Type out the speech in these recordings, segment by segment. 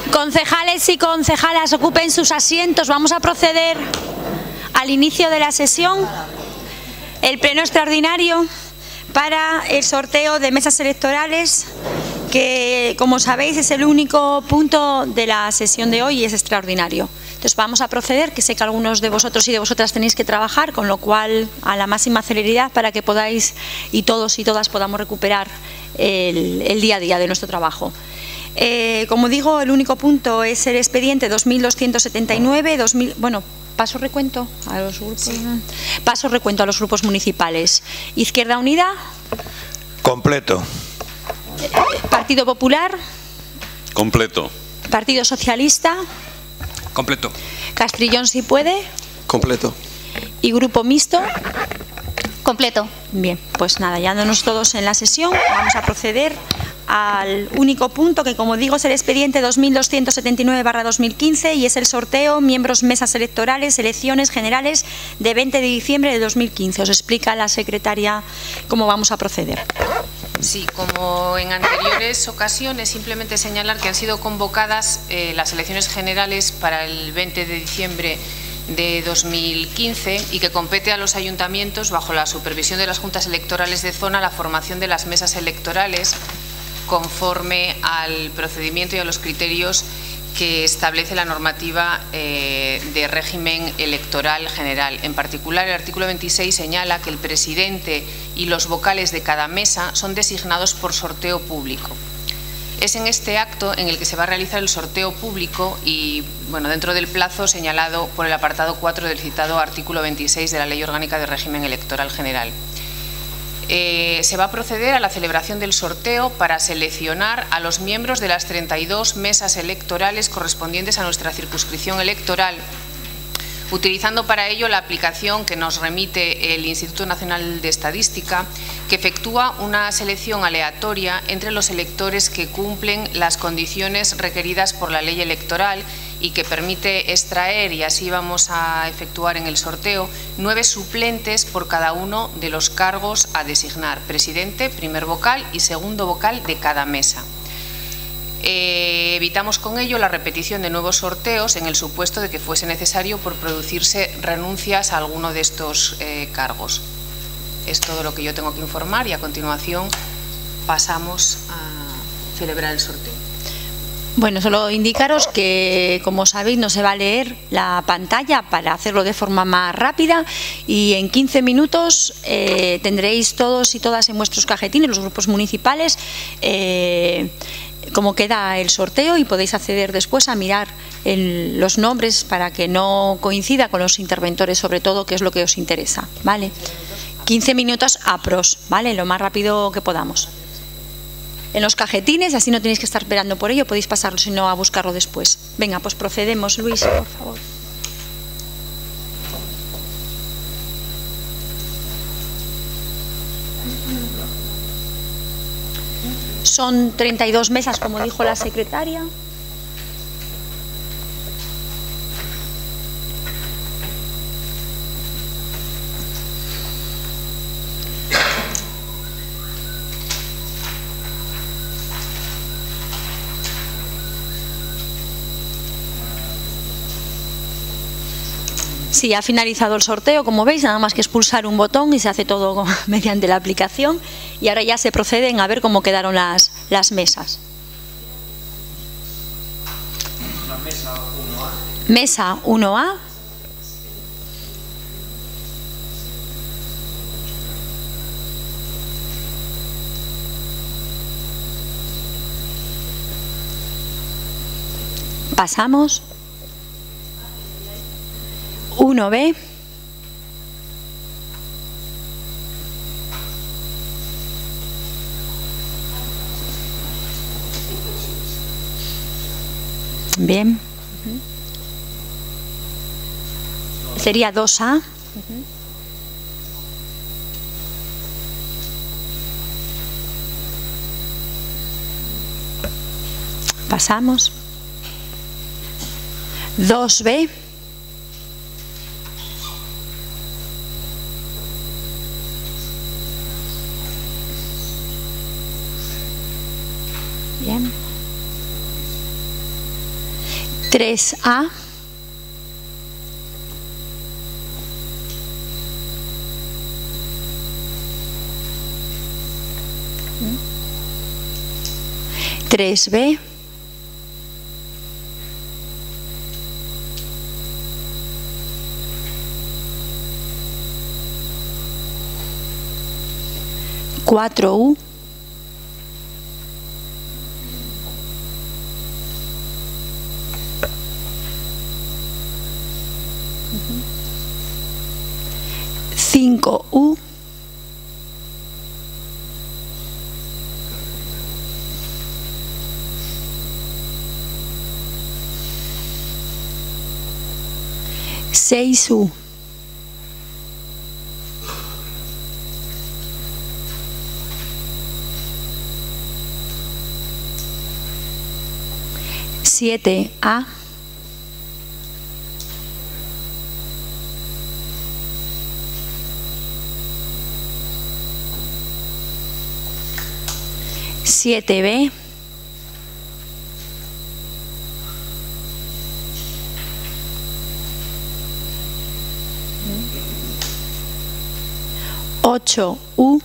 Concejales y concejalas, ocupen sus asientos. Vamos a proceder al inicio de la sesión. El pleno extraordinario para el sorteo de mesas electorales, que, como sabéis, es el único punto de la sesión de hoy y es extraordinario. Entonces vamos a proceder, que sé que algunos de vosotros y de vosotras tenéis que trabajar, con lo cual a la máxima celeridad para que podáis, y todos y todas podamos recuperar el día a día de nuestro trabajo. Como digo, el único punto es el expediente 2279, paso recuento a los grupos. Sí. Paso recuento a los grupos municipales. Izquierda Unida. Completo. Partido Popular. Completo. Partido Socialista. Completo. Castrillón si puede. Completo. Y Grupo Mixto. Completo. Bien, pues nada, ya dándonos todos en la sesión, vamos a proceder al único punto que, como digo, es el expediente 2279/2015 y es el sorteo miembros mesas electorales, elecciones generales de 20 de diciembre de 2015. Os explica la secretaria cómo vamos a proceder. Sí, como en anteriores ocasiones, simplemente señalar que han sido convocadas las elecciones generales para el 20 de diciembre de 2015 y que compete a los ayuntamientos, bajo la supervisión de las juntas electorales de zona, la formación de las mesas electorales conforme al procedimiento y a los criterios que establece la normativa de régimen electoral general. En particular, el artículo 26 señala que el presidente y los vocales de cada mesa son designados por sorteo público. Es en este acto en el que se va a realizar el sorteo público y, dentro del plazo señalado por el apartado 4 del citado artículo 26 de la Ley Orgánica de Régimen Electoral General. Se va a proceder a la celebración del sorteo para seleccionar a los miembros de las 32 mesas electorales correspondientes a nuestra circunscripción electoral, utilizando para ello la aplicación que nos remite el Instituto Nacional de Estadística, que efectúa una selección aleatoria entre los electores que cumplen las condiciones requeridas por la ley electoral y que permite extraer, y así vamos a efectuar en el sorteo, 9 suplentes por cada uno de los cargos a designar: presidente, primer vocal y segundo vocal de cada mesa. Evitamos con ello la repetición de nuevos sorteos en el supuesto de que fuese necesario por producirse renuncias a alguno de estos cargos. Es todo lo que yo tengo que informar y a continuación pasamos a celebrar el sorteo. Bueno, solo indicaros que, como sabéis, no se va a leer la pantalla para hacerlo de forma más rápida y en 15 minutos tendréis todos y todas en vuestros cajetines, los grupos municipales, cómo queda el sorteo y podéis acceder después a mirar los nombres para que no coincida con los interventores, sobre todo, que es lo que os interesa, ¿vale? 15 minutos apros, ¿vale? Lo más rápido que podamos. En los cajetines, así no tenéis que estar esperando por ello, podéis pasarlo, si no, a buscarlo después. Venga, pues procedemos, Luis, por favor. Son 32 mesas, como dijo la secretaria. Sí, ha finalizado el sorteo, como veis, nada más que expulsar un botón y se hace todo mediante la aplicación. Y ahora ya se proceden a ver cómo quedaron las mesas. La mesa 1A. Mesa 1A. Pasamos. 1B. Bien. Sería 2A. Pasamos. 2B. Bien. 3A. Tres B. Cuatro U. Cinco U. Seis U. Siete A. Siete B. Ocho U.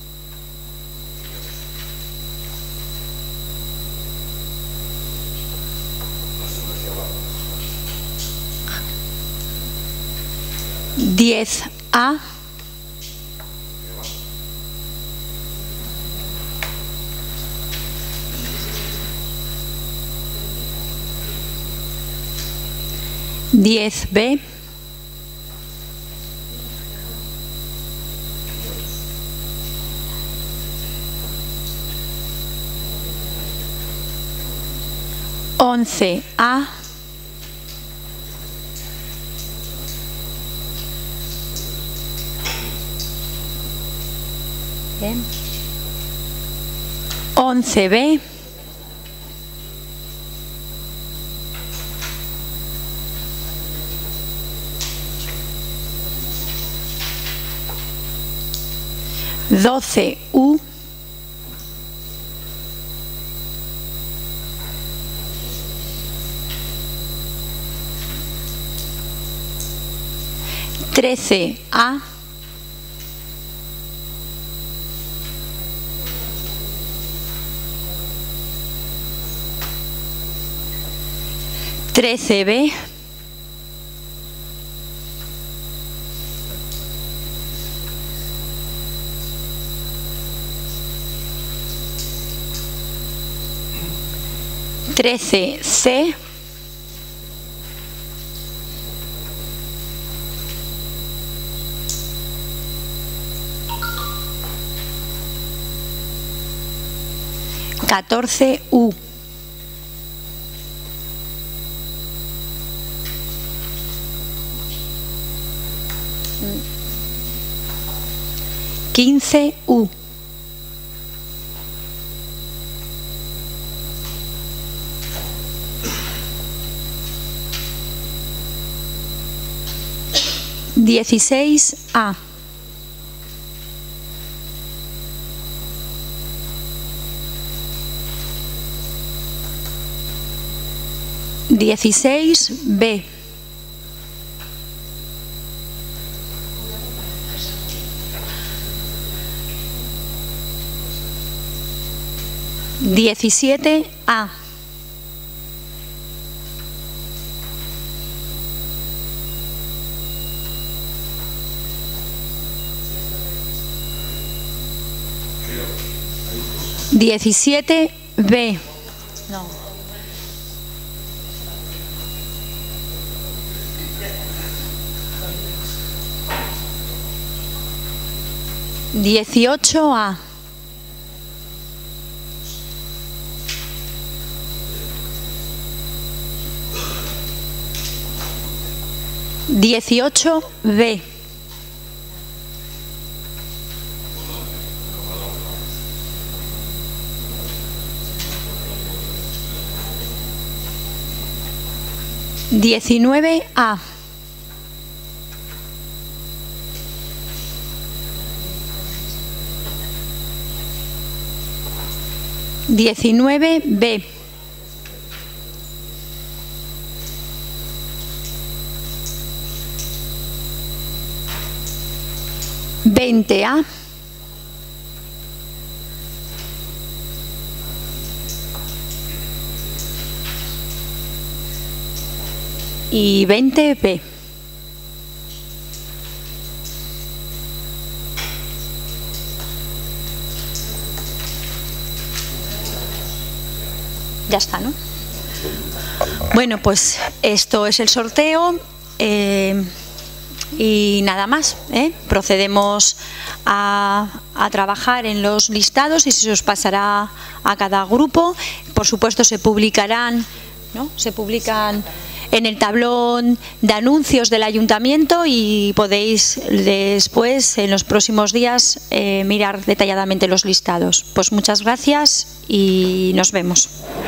Diez A. Diez B. Once A. Bien. Once B. Doce U. Trece A. Trece B. Trece C. Catorce U. Quince U. Dieciséis A. Dieciséis B. Diecisiete A. Diecisiete B. No. Dieciocho A. Dieciocho B. Diecinueve A. Diecinueve B. 20A. Y 20B. Ya está, ¿no? Bueno, pues esto es el sorteo y nada más, ¿eh? Procedemos a trabajar en los listados y se os pasará a cada grupo. Por supuesto se publicarán, ¿no? Se publican en el tablón de anuncios del ayuntamiento y podéis después, en los próximos días, mirar detalladamente los listados. Pues muchas gracias y nos vemos.